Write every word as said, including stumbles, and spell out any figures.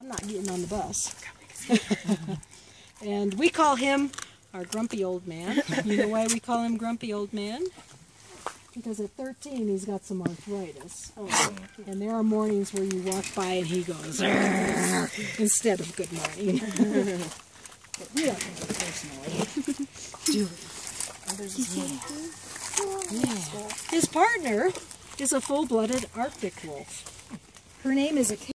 not getting on the bus. And we call him our grumpy old man. You know why we call him grumpy old man? Because at thirteen he's got some arthritis. Oh. And there are mornings where you walk by and he goes, instead of good morning. But we don't know it personally. Do we? Yeah. His partner is a full-blooded Arctic wolf. Her name is a